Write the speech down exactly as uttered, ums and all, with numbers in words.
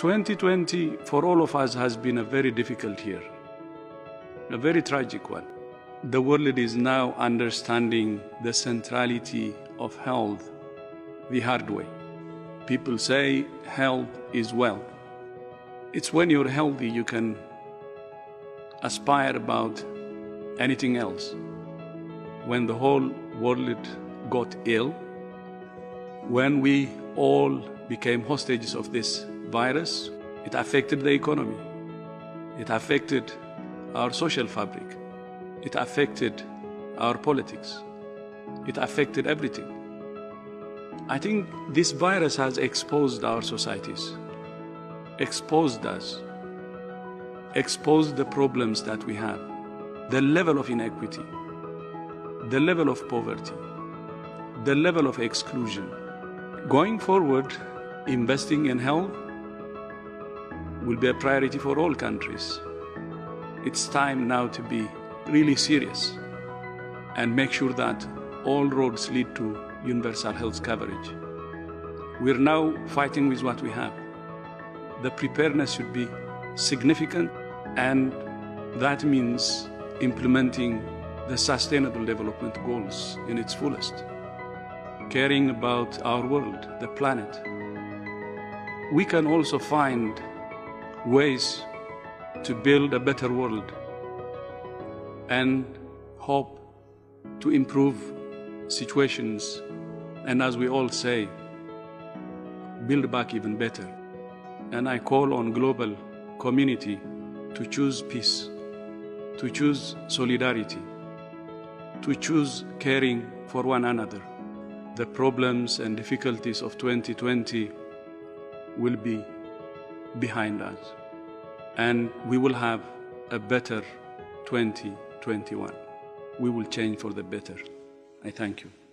twenty twenty for all of us has been a very difficult year, a very tragic one. The world is now understanding the centrality of health the hard way. People say health is wealth. It's when you're healthy you can aspire about anything else. When the whole world got ill, when we all became hostages of this virus, it affected the economy. It affected our social fabric. It affected our politics. It affected everything. I think this virus has exposed our societies, exposed us, exposed the problems that we have, the level of inequity, the level of poverty, the level of exclusion. Going forward, investing in health will be a priority for all countries. It's time now to be really serious and make sure that all roads lead to universal health coverage. We're now fighting with what we have. The preparedness should be significant, and that means implementing the Sustainable Development Goals in its fullest, caring about our world, the planet. We can also find ways to build a better world and hope to improve situations, and as we all say, build back even better. And I call on global community to choose peace, to choose solidarity, to choose caring for one another. The problems and difficulties of twenty twenty will be behind us, and we will have a better twenty twenty-one. We will change for the better. I thank you.